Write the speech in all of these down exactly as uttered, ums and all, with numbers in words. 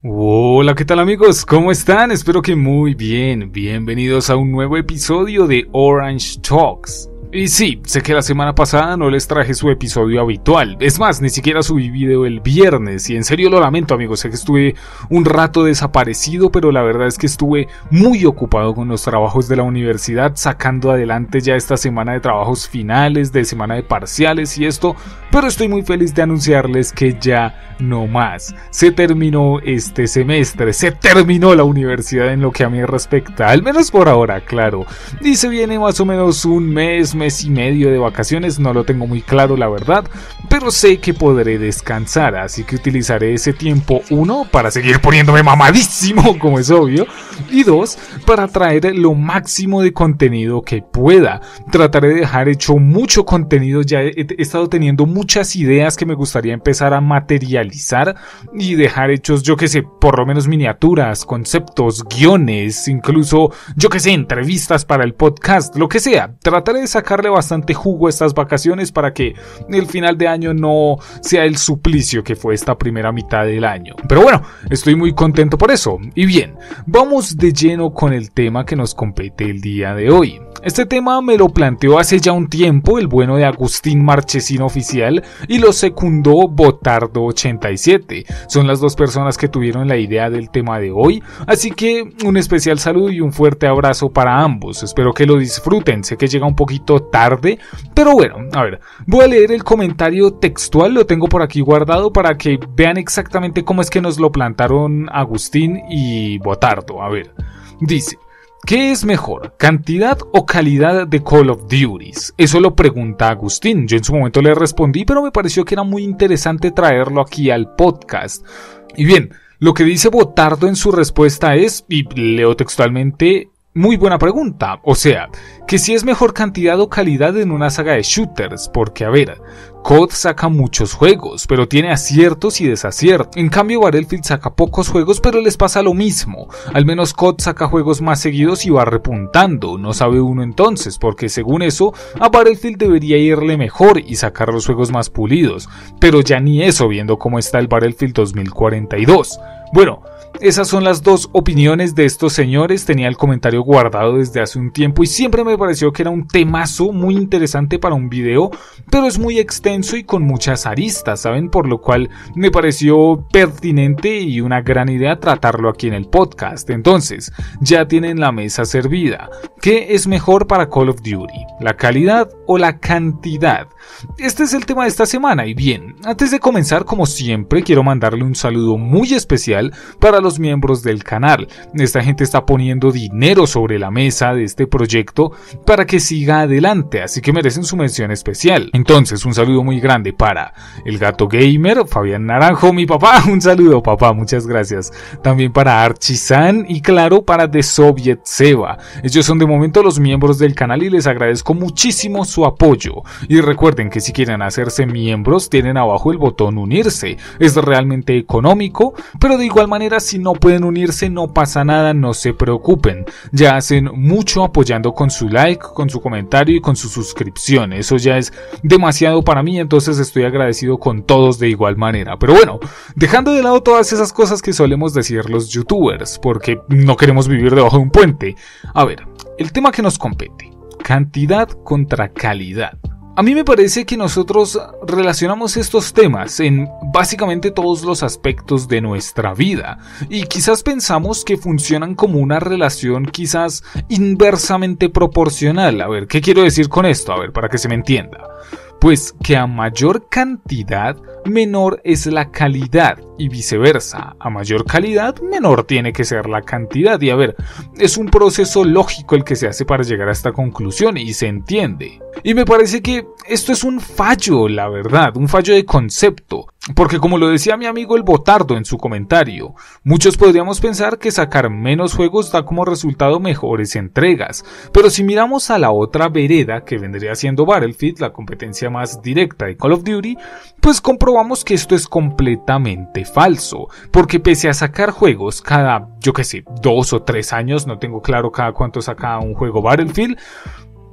Hola, ¿qué tal amigos? ¿Cómo están? Espero que muy bien. Bienvenidos a un nuevo episodio de Orange Talks. Y sí, sé que la semana pasada no les traje su episodio habitual. Es más, ni siquiera subí video el viernes. Y en serio lo lamento, amigos. Sé que estuve un rato desaparecido, pero la verdad es que estuve muy ocupado con los trabajos de la universidad, sacando adelante ya esta semana de trabajos finales, de semana de parciales y esto. Pero estoy muy feliz de anunciarles que ya no más. Se terminó este semestre, se terminó la universidad en lo que a mí respecta, al menos por ahora, claro. Y se viene más o menos un mes, mes y medio de vacaciones, no lo tengo muy claro la verdad, pero sé que podré descansar, así que utilizaré ese tiempo, uno, para seguir poniéndome mamadísimo, como es obvio, y dos, para traer lo máximo de contenido que pueda. Trataré de dejar hecho mucho contenido, ya he, he estado teniendo muchas ideas que me gustaría empezar a materializar y dejar hechos, yo que sé, por lo menos miniaturas, conceptos, guiones, incluso, yo que sé, entrevistas para el podcast, lo que sea. Trataré de sacarle bastante jugo a estas vacaciones para que el final de año no sea el suplicio que fue esta primera mitad del año. Pero bueno, estoy muy contento por eso. Y bien, vamos de lleno con el tema que nos compete el día de hoy. Este tema me lo planteó hace ya un tiempo el bueno de Agustín Marchesín Oficial y lo secundó Botardo ochenta y siete. Son las dos personas que tuvieron la idea del tema de hoy, así que un especial saludo y un fuerte abrazo para ambos. Espero que lo disfruten, sé que llega un poquito tarde, pero bueno, a ver, voy a leer el comentario textual, lo tengo por aquí guardado para que vean exactamente cómo es que nos lo plantaron Agustín y Botardo. A ver, dice: ¿qué es mejor, cantidad o calidad de Call of Duties? Eso lo pregunta Agustín. Yo en su momento le respondí, pero me pareció que era muy interesante traerlo aquí al podcast. Y bien, lo que dice Botardo en su respuesta es, y leo textualmente: muy buena pregunta, o sea, que si es mejor cantidad o calidad en una saga de shooters, porque a ver, C O D saca muchos juegos, pero tiene aciertos y desaciertos. En cambio Battlefield saca pocos juegos, pero les pasa lo mismo. Al menos C O D saca juegos más seguidos y va repuntando, no sabe uno entonces, porque según eso, a Battlefield debería irle mejor y sacar los juegos más pulidos, pero ya ni eso viendo cómo está el Battlefield dos mil cuarenta y dos. Bueno, esas son las dos opiniones de estos señores. Tenía el comentario guardado desde hace un tiempo y siempre me pareció que era un temazo muy interesante para un video, pero es muy extenso y con muchas aristas, ¿saben? Por lo cual me pareció pertinente y una gran idea tratarlo aquí en el podcast. Entonces, ya tienen la mesa servida. ¿Qué es mejor para Call of Duty? ¿La calidad o la cantidad? Este es el tema de esta semana. Y bien, antes de comenzar, como siempre, quiero mandarle un saludo muy especial para los miembros del canal. Esta gente está poniendo dinero sobre la mesa de este proyecto para que siga adelante, así que merecen su mención especial. Entonces, un saludo muy grande para El Gato Gamer, Fabián Naranjo, mi papá, un saludo papá, muchas gracias. También para Archisan y claro, para The Soviet Seba. Ellos son de momento los miembros del canal y les agradezco muchísimo su apoyo. Y recuerden que si quieren hacerse miembros, tienen abajo el botón unirse. Es realmente económico, pero de igual manera, si no pueden unirse, no pasa nada, no se preocupen. Ya hacen mucho apoyando con su like, con su comentario y con su suscripción. Eso ya es demasiado para mí, entonces estoy agradecido con todos de igual manera. Pero bueno, dejando de lado todas esas cosas que solemos decir los youtubers, porque no queremos vivir debajo de un puente. A ver, el tema que nos compete: cantidad contra calidad. A mí me parece que nosotros relacionamos estos temas en básicamente todos los aspectos de nuestra vida y quizás pensamos que funcionan como una relación quizás inversamente proporcional. A ver, ¿qué quiero decir con esto? A ver, para que se me entienda. Pues que a mayor cantidad, menor es la calidad y viceversa. A mayor calidad, menor tiene que ser la cantidad. Y a ver, es un proceso lógico el que se hace para llegar a esta conclusión y se entiende. Y me parece que esto es un fallo, la verdad, un fallo de concepto. Porque como lo decía mi amigo el Botardo en su comentario, muchos podríamos pensar que sacar menos juegos da como resultado mejores entregas, pero si miramos a la otra vereda que vendría siendo Battlefield, la competencia más directa de Call of Duty, pues comprobamos que esto es completamente falso, porque pese a sacar juegos cada, yo que sé, dos o tres años, no tengo claro cada cuánto saca un juego Battlefield,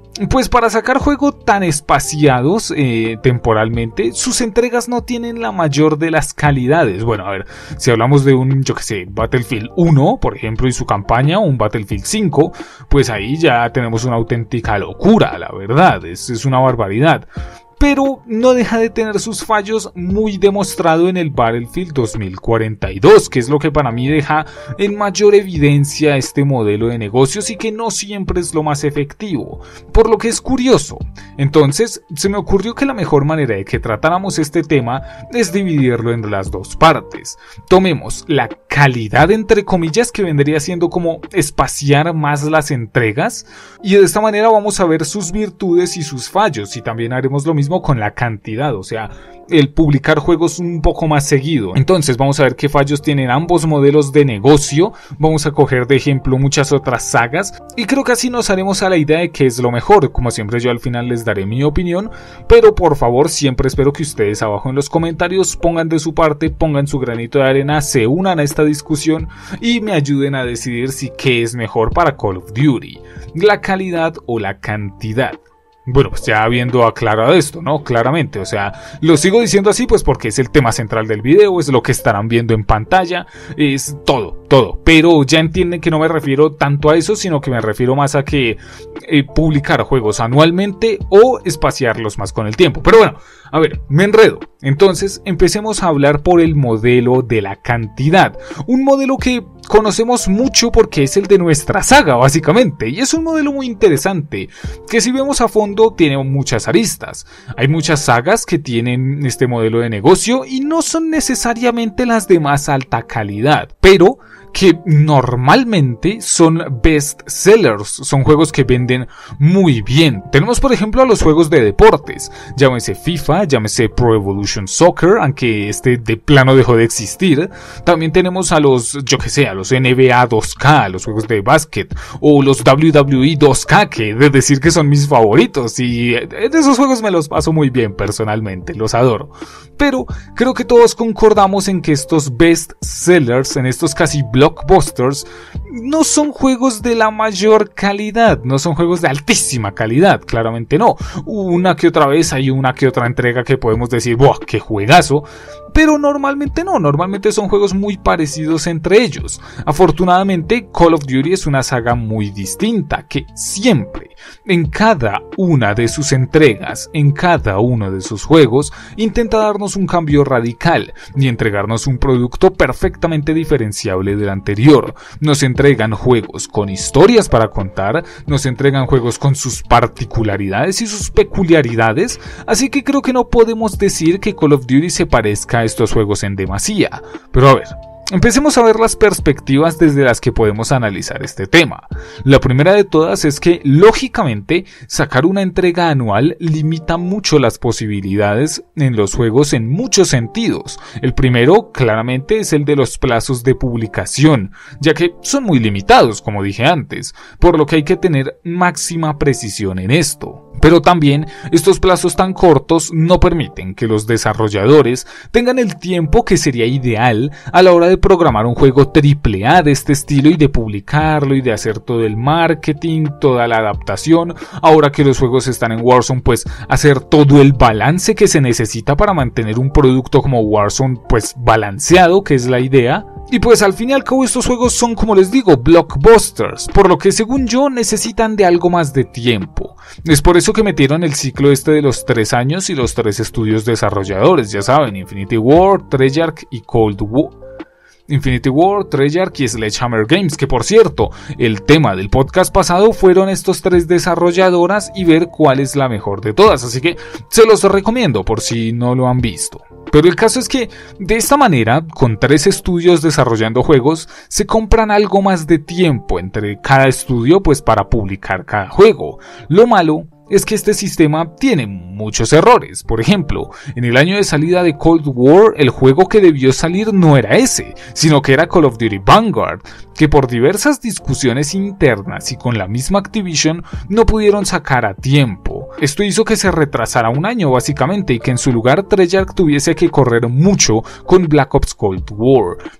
Pues para sacar juegos tan espaciados eh, temporalmente, sus entregas no tienen la mayor de las calidades. Bueno, a ver, si hablamos de un, yo que sé, Battlefield uno, por ejemplo, y su campaña, o un Battlefield cinco, pues ahí ya tenemos una auténtica locura, la verdad, es, es una barbaridad. Pero no deja de tener sus fallos, muy demostrado en el Battlefield dos mil cuarenta y dos, que es lo que para mí deja en mayor evidencia este modelo de negocios y que no siempre es lo más efectivo, por lo que es curioso. Entonces se me ocurrió que la mejor manera de que tratáramos este tema es dividirlo en las dos partes. Tomemos la calidad entre comillas, que vendría siendo como espaciar más las entregas, y de esta manera vamos a ver sus virtudes y sus fallos, y también haremos lo mismo con la cantidad, o sea, el publicar juegos un poco más seguido. Entonces vamos a ver qué fallos tienen ambos modelos de negocio, vamos a coger de ejemplo muchas otras sagas, y creo que así nos haremos a la idea de qué es lo mejor. Como siempre, yo al final les daré mi opinión, pero por favor siempre espero que ustedes abajo en los comentarios pongan de su parte, pongan su granito de arena, se unan a esta discusión y me ayuden a decidir si qué es mejor para Call of Duty, la calidad o la cantidad. Bueno, pues ya habiendo aclarado esto, ¿no? Claramente, o sea, lo sigo diciendo así pues porque es el tema central del video, es lo que estarán viendo en pantalla, es todo, todo. Pero ya entienden que no me refiero tanto a eso, sino que me refiero más a que eh, publicar juegos anualmente o espaciarlos más con el tiempo. Pero bueno, a ver, me enredo. Entonces, empecemos a hablar por el modelo de la cantidad. Un modelo que conocemos mucho porque es el de nuestra saga, básicamente. Y es un modelo muy interesante, que si vemos a fondo tiene muchas aristas. Hay muchas sagas que tienen este modelo de negocio y no son necesariamente las de más alta calidad, pero que normalmente son best sellers, son juegos que venden muy bien. Tenemos por ejemplo a los juegos de deportes, llámese FIFA, llámese Pro Evolution Soccer, aunque este de plano dejó de existir. También tenemos a los, yo que sé, a los N B A dos K, los juegos de básquet, o los W W E dos K, que de decir que son mis favoritos, y de esos juegos me los paso muy bien personalmente, los adoro. Pero creo que todos concordamos en que estos best sellers, en estos casi blockbusters, no son juegos de la mayor calidad, no son juegos de altísima calidad, claramente no. Una que otra vez hay una que otra entrega que podemos decir, ¡buah, qué juegazo! Pero normalmente no, normalmente son juegos muy parecidos entre ellos. Afortunadamente, Call of Duty es una saga muy distinta, que siempre, en cada una de sus entregas, en cada uno de sus juegos, intenta darnos un cambio radical y entregarnos un producto perfectamente diferenciable del anterior. Nos entregan juegos con historias para contar, nos entregan juegos con sus particularidades y sus peculiaridades, así que creo que no podemos decir que Call of Duty se parezca a estos juegos en demasía. Pero a ver, empecemos a ver las perspectivas desde las que podemos analizar este tema. La primera de todas es que, lógicamente, sacar una entrega anual limita mucho las posibilidades en los juegos en muchos sentidos. El primero, claramente, es el de los plazos de publicación, ya que son muy limitados, como dije antes, por lo que hay que tener máxima precisión en esto. Pero también estos plazos tan cortos no permiten que los desarrolladores tengan el tiempo que sería ideal a la hora de programar un juego triple A de este estilo y de publicarlo y de hacer todo el marketing, toda la adaptación. Ahora que los juegos están en Warzone, pues hacer todo el balance que se necesita para mantener un producto como Warzone pues balanceado, que es la idea. Y pues al fin y al cabo estos juegos son, como les digo, blockbusters, por lo que según yo necesitan de algo más de tiempo. Es por eso que metieron el ciclo este de los tres años y los tres estudios desarrolladores, ya saben, Infinity Ward, Treyarch y Cold War. Infinity Ward, Treyarch y Sledgehammer Games, que por cierto, el tema del podcast pasado fueron estos tres desarrolladoras y ver cuál es la mejor de todas, así que se los recomiendo por si no lo han visto. Pero el caso es que, de esta manera, con tres estudios desarrollando juegos, se compran algo más de tiempo entre cada estudio pues para publicar cada juego. Lo malo es que este sistema tiene muchos errores. Por ejemplo, en el año de salida de Cold War, el juego que debió salir no era ese, sino que era Call of Duty Vanguard, que por diversas discusiones internas y con la misma Activision no pudieron sacar a tiempo. Esto hizo que se retrasara un año básicamente y que en su lugar Treyarch tuviese que correr mucho con Black Ops Cold War,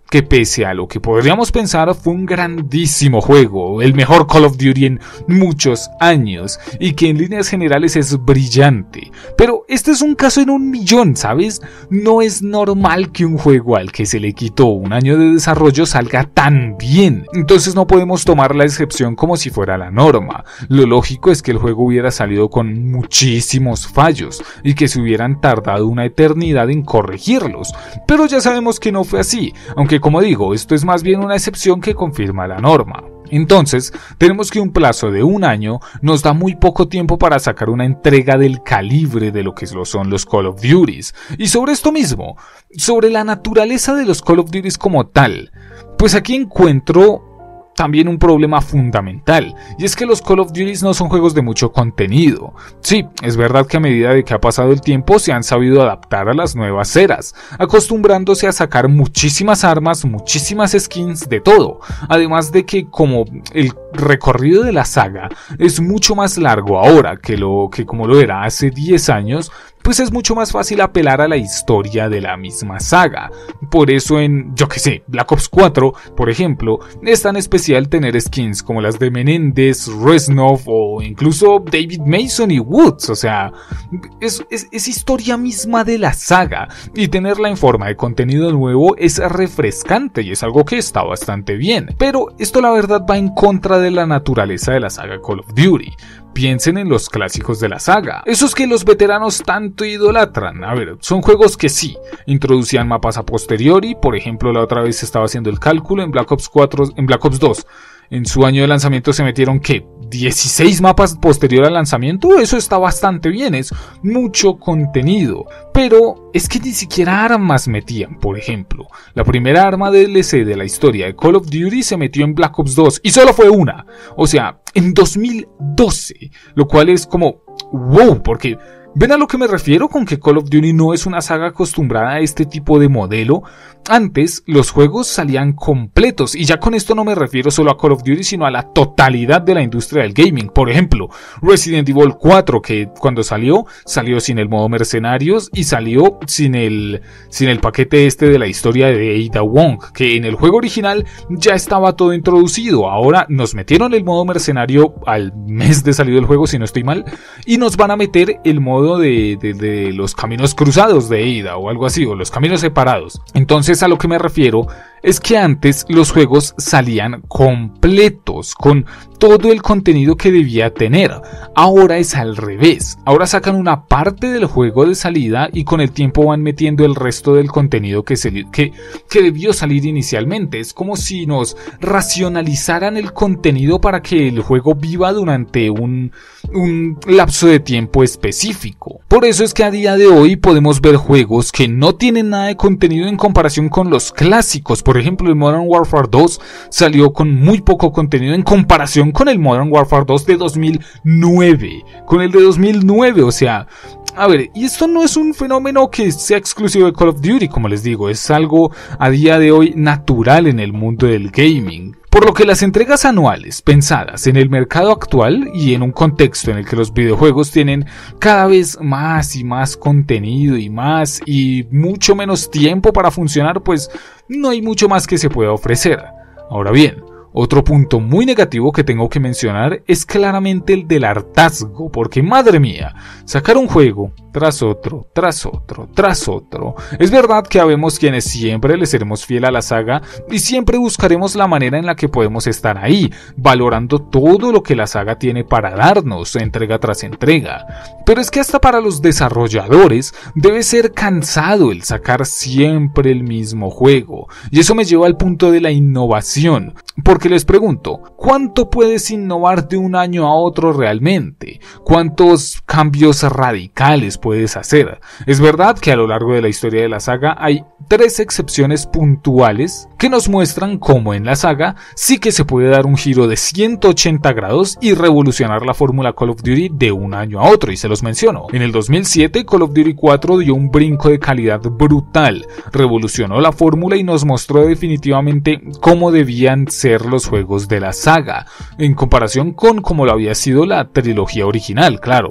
que pese a lo que podríamos pensar fue un grandísimo juego, el mejor Call of Duty en muchos años y que en líneas generales es brillante. Pero este es un caso en un millón, ¿sabes? No es normal que un juego al que se le quitó un año de desarrollo salga tan bien. Entonces no podemos tomar la excepción como si fuera la norma. Lo lógico es que el juego hubiera salido con muchísimos fallos y que se hubieran tardado una eternidad en corregirlos. Pero ya sabemos que no fue así, aunque como digo, esto es más bien una excepción que confirma la norma. Entonces, tenemos que un plazo de un año nos da muy poco tiempo para sacar una entrega del calibre de lo que lo son los Call of Duties. Y sobre esto mismo, sobre la naturaleza de los Call of Duties como tal, pues aquí encuentro también un problema fundamental, y es que los Call of Duty no son juegos de mucho contenido. Sí, es verdad que a medida de que ha pasado el tiempo se han sabido adaptar a las nuevas eras, acostumbrándose a sacar muchísimas armas, muchísimas skins, de todo, además de que como el recorrido de la saga es mucho más largo ahora que, lo, que como lo era hace diez años, pues es mucho más fácil apelar a la historia de la misma saga. Por eso en, yo que sé, Black Ops cuatro, por ejemplo, es tan especial tener skins como las de Menéndez, Reznov o incluso David Mason y Woods. O sea, es, es, es historia misma de la saga, y tenerla en forma de contenido nuevo es refrescante y es algo que está bastante bien. Pero esto la verdad va en contra de la naturaleza de la saga Call of Duty. Piensen en los clásicos de la saga, esos que los veteranos tanto idolatran. A ver, son juegos que sí, introducían mapas a posteriori. Por ejemplo, la otra vez estaba haciendo el cálculo en Black Ops cuatro, en Black Ops dos. En su año de lanzamiento se metieron, ¿qué? dieciséis mapas posterior al lanzamiento. Eso está bastante bien, es mucho contenido. Pero es que ni siquiera armas metían. Por ejemplo, la primera arma de D L C de la historia de Call of Duty se metió en Black Ops dos y solo fue una. O sea, en dos mil doce. Lo cual es como wow, porque ¿ven a lo que me refiero con que Call of Duty no es una saga acostumbrada a este tipo de modelo? Antes los juegos salían completos, y ya con esto no me refiero solo a Call of Duty, sino a la totalidad de la industria del gaming. Por ejemplo, Resident Evil cuatro, que cuando salió, salió sin el modo mercenarios y salió sin el, sin el paquete este de la historia de Ada Wong, que en el juego original ya estaba todo introducido. Ahora nos metieron el modo mercenario al mes de salido del juego, si no estoy mal, y nos van a meter el modo de, de, de los caminos cruzados de Ada o algo así, o los caminos separados. Entonces, a lo que me refiero es que antes los juegos salían completos, con todo el contenido que debía tener. Ahora es al revés. Ahora sacan una parte del juego de salida y con el tiempo van metiendo el resto del contenido que, se, que, que debió salir inicialmente. Es como si nos racionalizaran el contenido para que el juego viva durante un, un lapso de tiempo específico. Por eso es que a día de hoy podemos ver juegos que no tienen nada de contenido en comparación con los clásicos. Por ejemplo, el Modern Warfare dos salió con muy poco contenido en comparación con el Modern Warfare dos de dos mil nueve. Con el de dos mil nueve, o sea, a ver, y esto no es un fenómeno que sea exclusivo de Call of Duty, como les digo, es algo a día de hoy natural en el mundo del gaming. Por lo que las entregas anuales pensadas en el mercado actual y en un contexto en el que los videojuegos tienen cada vez más y más contenido y más y mucho menos tiempo para funcionar, pues no hay mucho más que se pueda ofrecer. Ahora bien, otro punto muy negativo que tengo que mencionar es claramente el del hartazgo, porque madre mía, sacar un juego tras otro, tras otro, tras otro. Es verdad que habemos quienes siempre le seremos fiel a la saga y siempre buscaremos la manera en la que podemos estar ahí, valorando todo lo que la saga tiene para darnos, entrega tras entrega. Pero es que hasta para los desarrolladores debe ser cansado el sacar siempre el mismo juego. Y eso me lleva al punto de la innovación. Porque les pregunto, ¿cuánto puedes innovar de un año a otro realmente? ¿Cuántos cambios radicales puedes hacer? Es verdad que a lo largo de la historia de la saga hay tres excepciones puntuales que nos muestran cómo en la saga sí que se puede dar un giro de ciento ochenta grados y revolucionar la fórmula Call of Duty de un año a otro, y se los menciono. En el dos mil siete Call of Duty cuatro dio un brinco de calidad brutal, revolucionó la fórmula y nos mostró definitivamente cómo debían ser los juegos de la saga, en comparación con cómo lo había sido la trilogía original, claro.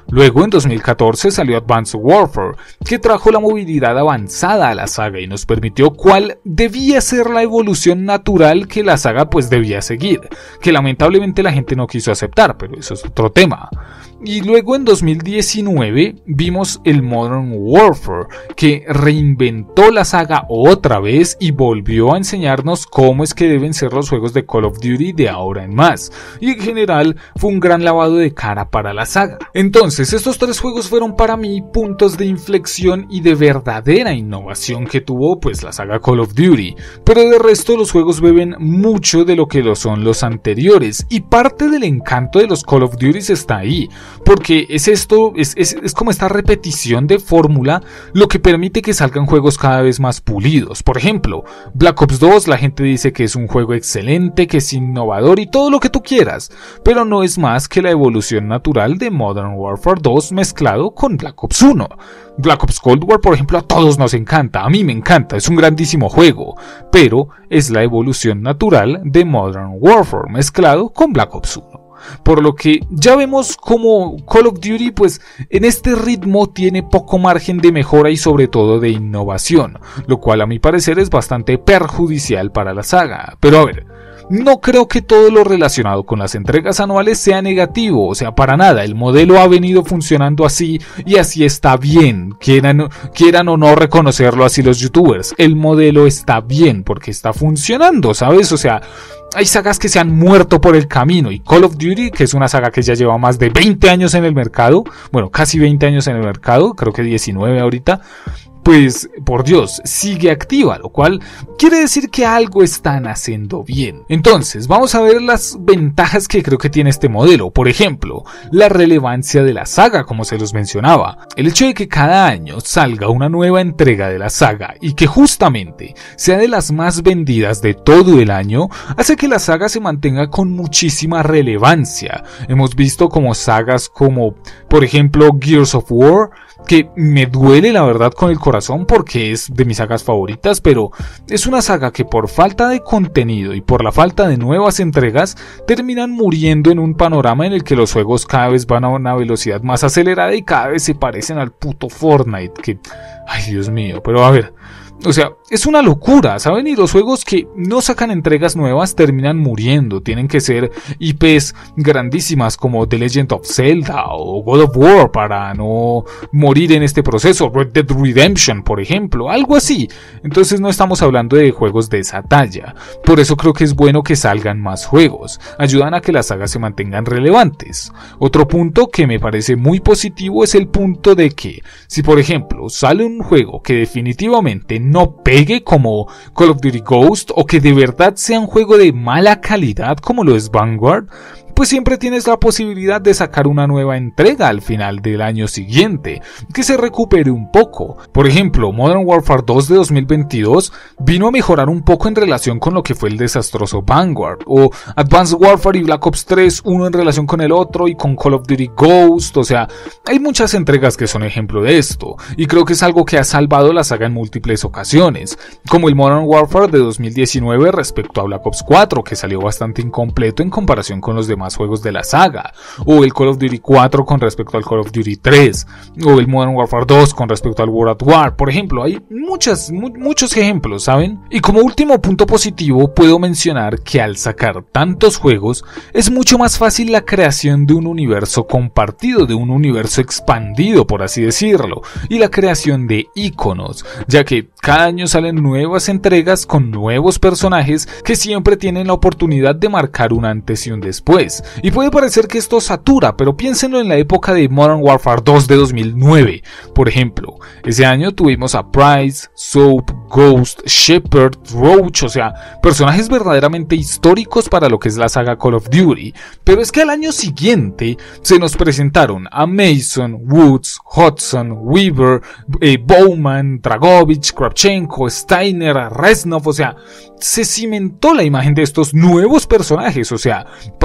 Luego en dos mil catorce salió Advanced Warfare, que trajo la movilidad avanzada a la saga y nos permitió cuál debía ser la evolución natural que la saga pues debía seguir, que lamentablemente la gente no quiso aceptar, pero eso es otro tema. Y luego en dos mil diecinueve vimos el Modern Warfare, que reinventó la saga otra vez y volvió a enseñarnos cómo es que deben ser los juegos de Call of Duty de ahora en más. Y en general fue un gran lavado de cara para la saga. Entonces estos tres juegos fueron para mí puntos de inflexión y de verdadera innovación que tuvo pues la saga Call of Duty. Pero de resto los juegos beben mucho de lo que lo son los anteriores. Y parte del encanto de los Call of Duty está ahí. Porque es esto, es, es, es como esta repetición de fórmula lo que permite que salgan juegos cada vez más pulidos. Por ejemplo, Black Ops dos, la gente dice que es un juego excelente, que es innovador y todo lo que tú quieras, pero no es más que la evolución natural de Modern Warfare dos mezclado con Black Ops uno. Black Ops Cold War, por ejemplo, a todos nos encanta, a mí me encanta, es un grandísimo juego, pero es la evolución natural de Modern Warfare mezclado con Black Ops uno. Por lo que ya vemos como Call of Duty pues en este ritmo tiene poco margen de mejora y sobre todo de innovación, lo cual a mi parecer es bastante perjudicial para la saga. Pero a ver, no creo que todo lo relacionado con las entregas anuales sea negativo, o sea, para nada, el modelo ha venido funcionando así y así está bien, quieran, quieran o no reconocerlo así los youtubers, el modelo está bien porque está funcionando, ¿sabes? O sea, hay sagas que se han muerto por el camino y Call of Duty, que es una saga que ya lleva más de veinte años en el mercado, bueno, casi veinte años en el mercado, creo que diecinueve ahorita, pues por Dios, sigue activa, lo cual quiere decir que algo están haciendo bien. Entonces, vamos a ver las ventajas que creo que tiene este modelo. Por ejemplo, la relevancia de la saga, como se los mencionaba. El hecho de que cada año salga una nueva entrega de la saga y que justamente sea de las más vendidas de todo el año, hace que la saga se mantenga con muchísima relevancia. Hemos visto como sagas como, por ejemplo, Gears of War, que me duele la verdad con el corazón porque es de mis sagas favoritas, pero es una saga que por falta de contenido y por la falta de nuevas entregas terminan muriendo en un panorama en el que los juegos cada vez van a una velocidad más acelerada y cada vez se parecen al puto Fortnite, que ay Dios mío, pero a ver, o sea, es una locura, ¿saben? Y los juegos que no sacan entregas nuevas terminan muriendo. Tienen que ser I Pes grandísimas como The Legend of Zelda o God of War para no morir en este proceso. Red Dead Redemption, por ejemplo, algo así. Entonces no estamos hablando de juegos de esa talla. Por eso creo que es bueno que salgan más juegos. Ayudan a que las sagas se mantengan relevantes. Otro punto que me parece muy positivo es el punto de que, si por ejemplo sale un juego que definitivamente no pegue como Call of Duty Ghost o que de verdad sea un juego de mala calidad como lo es Vanguard, pues siempre tienes la posibilidad de sacar una nueva entrega al final del año siguiente, que se recupere un poco. Por ejemplo, Modern Warfare dos de dos mil veintidós vino a mejorar un poco en relación con lo que fue el desastroso Vanguard, o Advanced Warfare y Black Ops tres, uno en relación con el otro y con Call of Duty Ghost, o sea, hay muchas entregas que son ejemplo de esto, y creo que es algo que ha salvado la saga en múltiples ocasiones, como el Modern Warfare de dos mil diecinueve respecto a Black Ops cuatro, que salió bastante incompleto en comparación con los demás juegos de la saga, o el Call of Duty cuatro con respecto al Call of Duty tres, o el Modern Warfare dos con respecto al World at War, por ejemplo. Hay muchas, mu muchos ejemplos, ¿saben? Y como último punto positivo puedo mencionar que al sacar tantos juegos es mucho más fácil la creación de un universo compartido, de un universo expandido, por así decirlo, y la creación de iconos, ya que cada año salen nuevas entregas con nuevos personajes que siempre tienen la oportunidad de marcar un antes y un después. Y puede parecer que esto satura, pero piénsenlo en la época de Modern Warfare dos de dos mil nueve. Por ejemplo, ese año tuvimos a Price, Soap, Ghost, Shepard, Roach, o sea, personajes verdaderamente históricos para lo que es la saga Call of Duty. Pero es que al año siguiente se nos presentaron a Mason, Woods, Hudson, Weaver, eh, Bowman, Dragovich, Kravchenko, Steiner, Reznov, o sea, se cimentó la imagen de estos nuevos personajes, o sea, pasamos de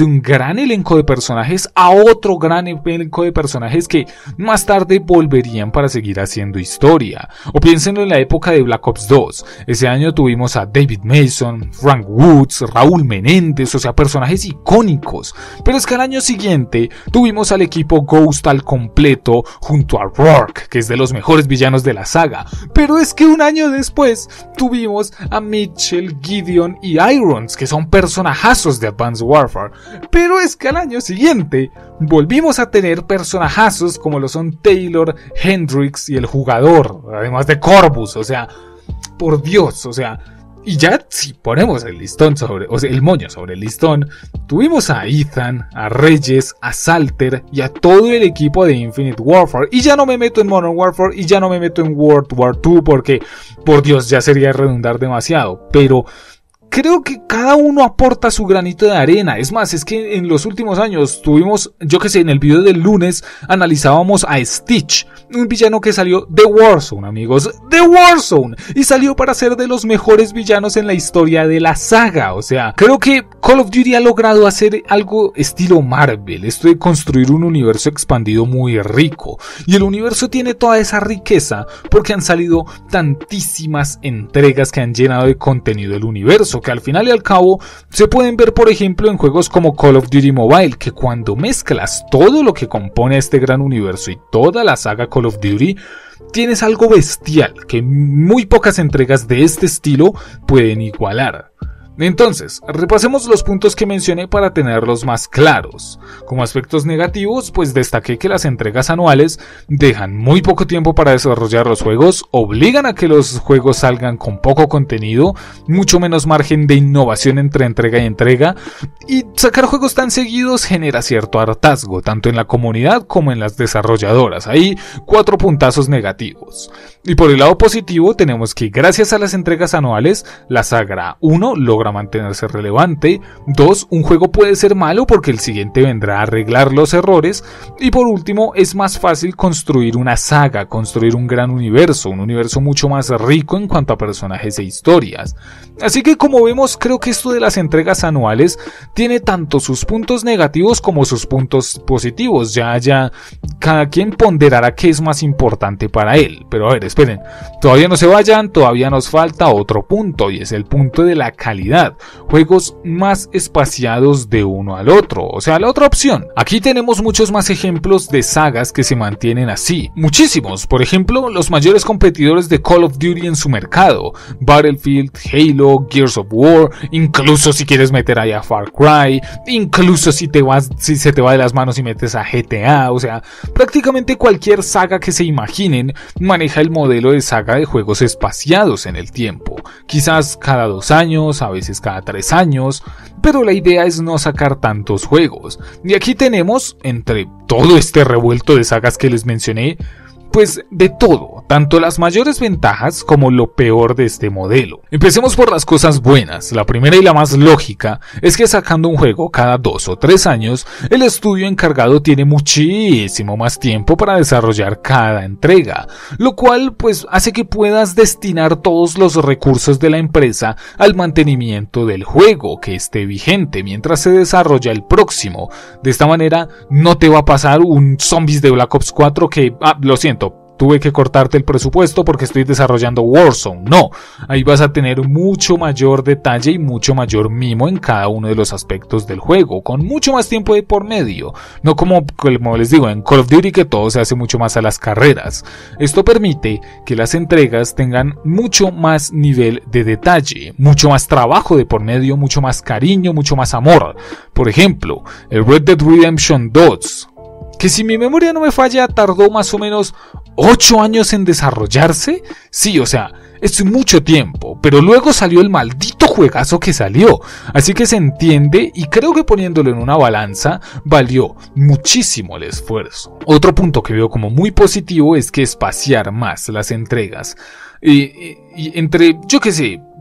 de un gran elenco de personajes a otro gran elenco de personajes que más tarde volverían para seguir haciendo historia. O piénsenlo en la época de Black Ops dos. Ese año tuvimos a David Mason, Frank Woods, Raúl Menéndez, o sea, personajes icónicos. Pero es que al año siguiente tuvimos al equipo Ghost al completo junto a Rourke, que es de los mejores villanos de la saga. Pero es que un año después tuvimos a Mitchell, Gideon y Irons, que son personajazos de Advanced Warfare. Pero es que al año siguiente volvimos a tener personajazos como lo son Taylor, Hendrix y el jugador, además de Corvus, o sea, por Dios, o sea, y ya si ponemos el listón sobre, o sea, el moño sobre el listón, tuvimos a Ethan, a Reyes, a Salter y a todo el equipo de Infinite Warfare. Y ya no me meto en Modern Warfare y ya no me meto en World War dos porque, por Dios, ya sería redundar demasiado, pero creo que cada uno aporta su granito de arena. Es más, es que en los últimos años tuvimos, yo que sé, en el video del lunes analizábamos a Stitch, un villano que salió de Warzone, amigos, de Warzone, y salió para ser de los mejores villanos en la historia de la saga. O sea, creo que Call of Duty ha logrado hacer algo estilo Marvel, esto de construir un universo expandido muy rico, y el universo tiene toda esa riqueza porque han salido tantísimas entregas que han llenado de contenido el universo, que al final y al cabo se pueden ver, por ejemplo, en juegos como Call of Duty Mobile, que cuando mezclas todo lo que compone este gran universo y toda la saga Call of Duty, tienes algo bestial que muy pocas entregas de este estilo pueden igualar. Entonces, repasemos los puntos que mencioné para tenerlos más claros. Como aspectos negativos, pues destaqué que las entregas anuales dejan muy poco tiempo para desarrollar los juegos, obligan a que los juegos salgan con poco contenido, mucho menos margen de innovación entre entrega y entrega, y sacar juegos tan seguidos genera cierto hartazgo, tanto en la comunidad como en las desarrolladoras. Ahí, cuatro puntazos negativos. Y por el lado positivo, tenemos que gracias a las entregas anuales, la saga uno logra mantenerse relevante, dos, un juego puede ser malo porque el siguiente vendrá a arreglar los errores, y por último, es más fácil construir una saga, construir un gran universo, un universo mucho más rico en cuanto a personajes e historias. Así que como vemos, creo que esto de las entregas anuales tiene tanto sus puntos negativos como sus puntos positivos, ya ya cada quien ponderará qué es más importante para él. Pero a ver, esperen, todavía no se vayan, todavía nos falta otro punto, y es el punto de la calidad. Juegos más espaciados de uno al otro, o sea, la otra opción. Aquí tenemos muchos más ejemplos de sagas que se mantienen así, muchísimos. Por ejemplo, los mayores competidores de Call of Duty en su mercado: Battlefield, Halo, Gears of War, incluso si quieres meter ahí a Far Cry, incluso si te vas, si se te va de las manos y metes a G T A. O sea, prácticamente cualquier saga que se imaginen maneja el modelo de saga de juegos espaciados en el tiempo, quizás cada dos años, a veces cada tres años, pero la idea es no sacar tantos juegos. Y aquí tenemos, entre todo este revuelto de sagas que les mencioné, pues de todo, tanto las mayores ventajas como lo peor de este modelo. Empecemos por las cosas buenas. La primera y la más lógica es que sacando un juego cada dos o tres años, el estudio encargado tiene muchísimo más tiempo para desarrollar cada entrega, lo cual pues hace que puedas destinar todos los recursos de la empresa al mantenimiento del juego que esté vigente mientras se desarrolla el próximo. De esta manera no te va a pasar un Zombies de Black Ops cuatro que, ah, lo siento, tuve que cortarte el presupuesto porque estoy desarrollando Warzone. No, ahí vas a tener mucho mayor detalle y mucho mayor mimo en cada uno de los aspectos del juego, con mucho más tiempo de por medio, no como, como les digo, en Call of Duty, que todo se hace mucho más a las carreras. Esto permite que las entregas tengan mucho más nivel de detalle, mucho más trabajo de por medio, mucho más cariño, mucho más amor. Por ejemplo, el Red Dead Redemption dos, que si mi memoria no me falla, tardó más o menos ocho años en desarrollarse. Sí, o sea, es mucho tiempo, pero luego salió el maldito juegazo que salió. Así que se entiende, y creo que poniéndolo en una balanza, valió muchísimo el esfuerzo. Otro punto que veo como muy positivo es que espaciar más las entregas. Y, y, y entre, yo qué sé,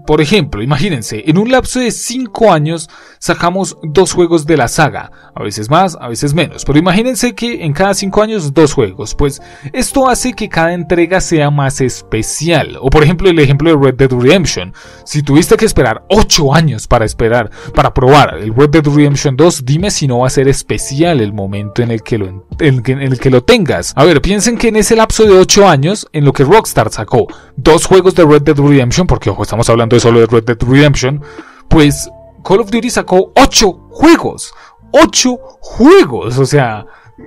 por ejemplo, imagínense, en un lapso de cinco años sacamos dos juegos de la saga, a veces más, a veces menos, pero imagínense que en cada cinco años dos juegos, pues esto hace que cada entrega sea más especial. O por ejemplo el ejemplo de Red Dead Redemption, si tuviste que esperar ocho años para esperar, para probar el Red Dead Redemption dos, dime si no va a ser especial el momento en el que lo, en el que, en el que lo tengas. A ver, piensen que en ese lapso de ocho años, en lo que Rockstar sacó dos juegos de Red Dead Redemption, porque ojo, estamos hablando de solo de Red Dead Redemption, pues Call of Duty sacó ocho juegos, ocho juegos, o sea,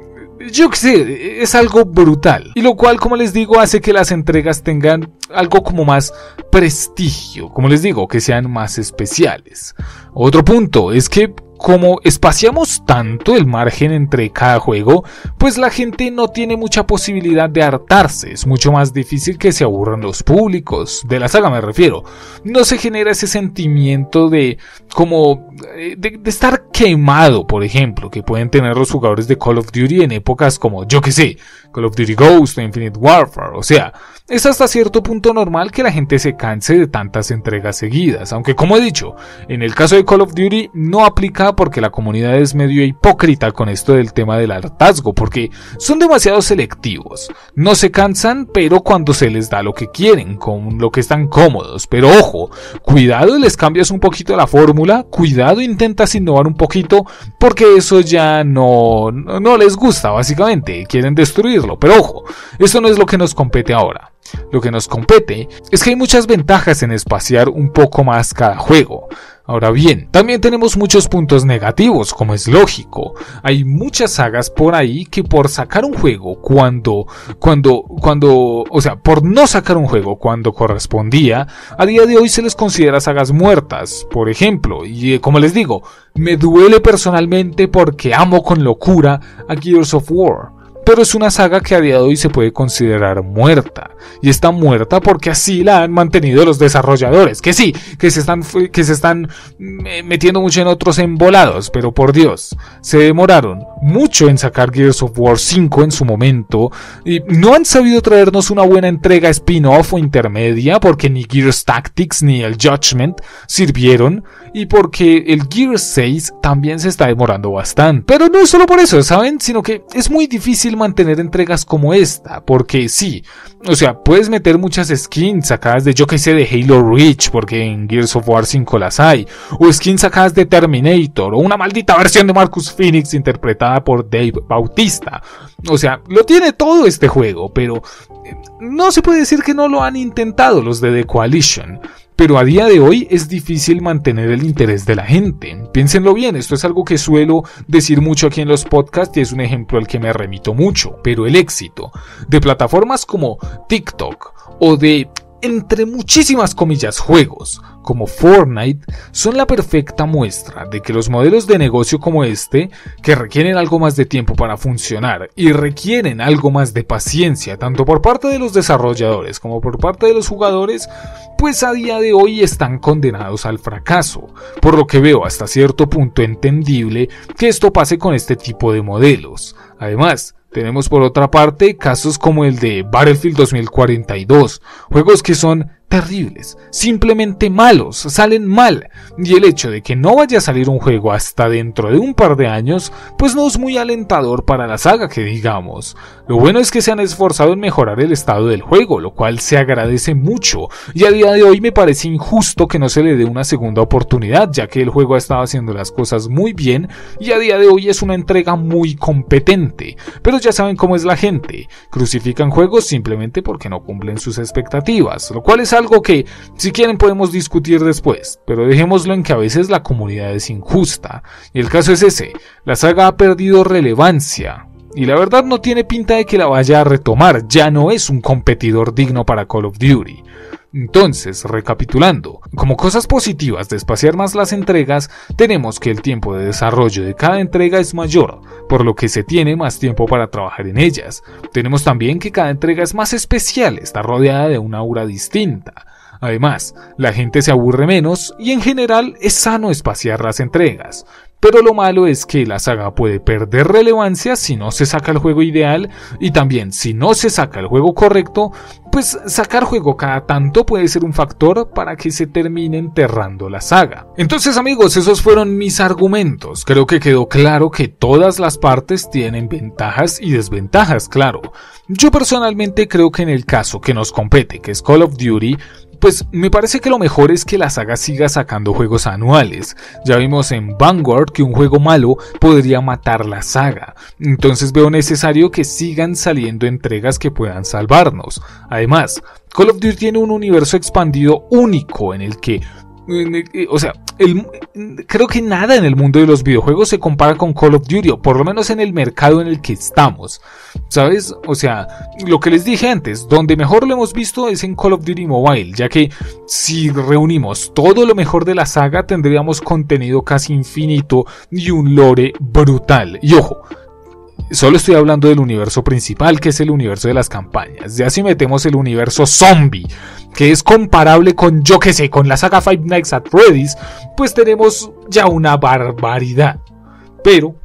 yo qué sé, es algo brutal. Y lo cual, como les digo, hace que las entregas tengan algo como más prestigio, como les digo, que sean más especiales. Otro punto es que como espaciamos tanto el margen entre cada juego, pues la gente no tiene mucha posibilidad de hartarse. Es mucho más difícil que se aburran los públicos, de la saga me refiero. No se genera ese sentimiento de como de, de estar quemado, por ejemplo, que pueden tener los jugadores de Call of Duty en épocas como, yo que sé, Call of Duty Ghost o Infinite Warfare. O sea, es hasta cierto punto normal que la gente se canse de tantas entregas seguidas, aunque como he dicho, en el caso de Call of Duty no aplica porque la comunidad es medio hipócrita con esto del tema del hartazgo, porque son demasiado selectivos, no se cansan pero cuando se les da lo que quieren, con lo que están cómodos, pero ojo, cuidado les cambias un poquito la fórmula, cuidado intentas innovar un poquito, porque eso ya no, no, no les gusta básicamente, quieren destruirlo, pero ojo, eso no es lo que nos compete ahora. Lo que nos compete es que hay muchas ventajas en espaciar un poco más cada juego. Ahora bien, también tenemos muchos puntos negativos, como es lógico. Hay muchas sagas por ahí que por sacar un juego cuando, cuando, cuando, o sea, por no sacar un juego cuando correspondía, a día de hoy se les considera sagas muertas, por ejemplo. Y como les digo, me duele personalmente porque amo con locura a Gears of War. Pero es una saga que a día de hoy se puede considerar muerta. Y está muerta porque así la han mantenido los desarrolladores. Que sí, que se están, que se están metiendo mucho en otros embolados. Pero por Dios, se demoraron mucho en sacar Gears of War cinco en su momento. Y no han sabido traernos una buena entrega spin-off o intermedia. Porque ni Gears Tactics ni el Judgment sirvieron. Y porque el Gears seis también se está demorando bastante. Pero no es solo por eso, ¿saben? Sino que es muy difícil mantener entregas como esta, porque sí, o sea, puedes meter muchas skins sacadas de, yo que sé, de Halo Reach, porque en Gears of War cinco las hay, o skins sacadas de Terminator, o una maldita versión de Marcus Phoenix interpretada por Dave Bautista. O sea, lo tiene todo este juego, pero no se puede decir que no lo han intentado los de The Coalition. Pero a día de hoy es difícil mantener el interés de la gente. Piénsenlo bien, esto es algo que suelo decir mucho aquí en los podcasts y es un ejemplo al que me remito mucho. Pero el éxito de plataformas como TikTok o de, entre muchísimas comillas, juegos como Fortnite son la perfecta muestra de que los modelos de negocio como este, que requieren algo más de tiempo para funcionar y requieren algo más de paciencia tanto por parte de los desarrolladores como por parte de los jugadores, pues a día de hoy están condenados al fracaso, por lo que veo hasta cierto punto entendible que esto pase con este tipo de modelos. Además, tenemos por otra parte casos como el de Battlefield dos mil cuarenta y dos, juegos que son terribles, simplemente malos, salen mal, y el hecho de que no vaya a salir un juego hasta dentro de un par de años, pues no es muy alentador para la saga, que digamos. Lo bueno es que se han esforzado en mejorar el estado del juego, lo cual se agradece mucho, y a día de hoy me parece injusto que no se le dé una segunda oportunidad, ya que el juego ha estado haciendo las cosas muy bien, y a día de hoy es una entrega muy competente, pero ya saben cómo es la gente, crucifican juegos simplemente porque no cumplen sus expectativas, lo cual es algo que, si quieren, podemos discutir después, pero dejémoslo en que a veces la comunidad es injusta, y el caso es ese, la saga ha perdido relevancia, y la verdad no tiene pinta de que la vaya a retomar, ya no es un competidor digno para Call of Duty. Entonces, recapitulando, como cosas positivas de espaciar más las entregas, tenemos que el tiempo de desarrollo de cada entrega es mayor, por lo que se tiene más tiempo para trabajar en ellas. Tenemos también que cada entrega es más especial, está rodeada de una aura distinta. Además, la gente se aburre menos y en general es sano espaciar las entregas. pero lo malo es que la saga puede perder relevancia si no se saca el juego ideal, y también si no se saca el juego correcto, pues sacar juego cada tanto puede ser un factor para que se termine enterrando la saga. Entonces amigos, esos fueron mis argumentos. Creo que quedó claro que todas las partes tienen ventajas y desventajas, claro. Yo personalmente creo que en el caso que nos compete, que es Call of Duty, pues me parece que lo mejor es que la saga siga sacando juegos anuales. Ya vimos en Vanguard que un juego malo podría matar la saga. Entonces veo necesario que sigan saliendo entregas que puedan salvarnos. Además, Call of Duty tiene un universo expandido único en el que... O sea, el, creo que nada en el mundo de los videojuegos se compara con Call of Duty, o por lo menos en el mercado en el que estamos, ¿sabes? O sea, lo que les dije antes, donde mejor lo hemos visto es en Call of Duty Mobile, ya que si reunimos todo lo mejor de la saga tendríamos contenido casi infinito y un lore brutal. Y ojo, solo estoy hablando del universo principal, que es el universo de las campañas. Ya si metemos el universo zombie, que es comparable con, yo que sé, con la saga Five Nights at Freddy's, pues tenemos ya una barbaridad. Pero,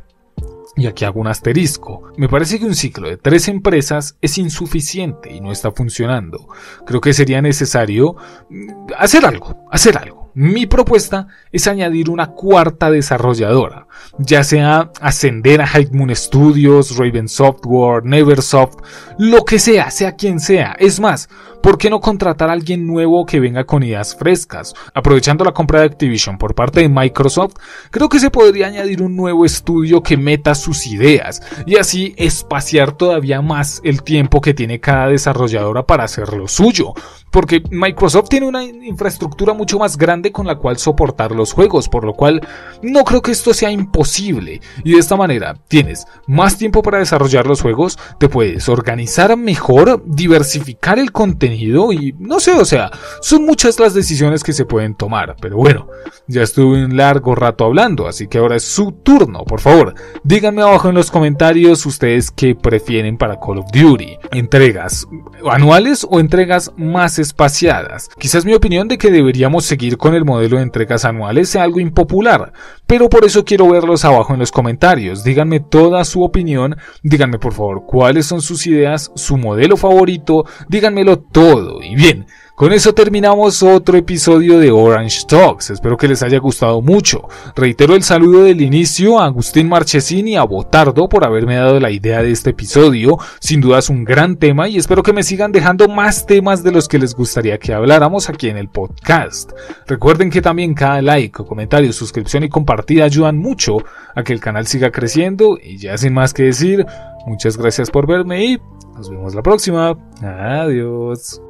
y aquí hago un asterisco, me parece que un ciclo de tres empresas es insuficiente y no está funcionando. Creo que sería necesario hacer algo, hacer algo. Mi propuesta es añadir una cuarta desarrolladora, ya sea ascender a Half Moon Studios, Raven Software, Neversoft, lo que sea, sea quien sea. Es más, ¿por qué no contratar a alguien nuevo que venga con ideas frescas? Aprovechando la compra de Activision por parte de Microsoft, creo que se podría añadir un nuevo estudio que meta sus ideas y así espaciar todavía más el tiempo que tiene cada desarrolladora para hacer lo suyo. Porque Microsoft tiene una infraestructura mucho más grande con la cual soportar los juegos, por lo cual no creo que esto sea imposible. Y de esta manera tienes más tiempo para desarrollar los juegos, te puedes organizar mejor, diversificar el contenido y no sé, o sea, son muchas las decisiones que se pueden tomar. Pero bueno, ya estuve un largo rato hablando, así que ahora es su turno. Por favor, díganme abajo en los comentarios ustedes qué prefieren para Call of Duty. ¿Entregas anuales o entregas más espaciadas? Quizás mi opinión de que deberíamos seguir con el modelo de entregas anuales sea algo impopular, pero por eso quiero verlos abajo en los comentarios. Díganme toda su opinión, díganme por favor cuáles son sus ideas, su modelo favorito, díganmelo todo. Y bien, con eso terminamos otro episodio de Orange Talks. Espero que les haya gustado mucho. Reitero el saludo del inicio a Agustín Marchesín y a Botardo por haberme dado la idea de este episodio. Sin duda es un gran tema y espero que me sigan dejando más temas de los que les gustaría que habláramos aquí en el podcast. Recuerden que también cada like, comentario, suscripción y compartida ayudan mucho a que el canal siga creciendo. Y ya sin más que decir, muchas gracias por verme y nos vemos la próxima. Adiós.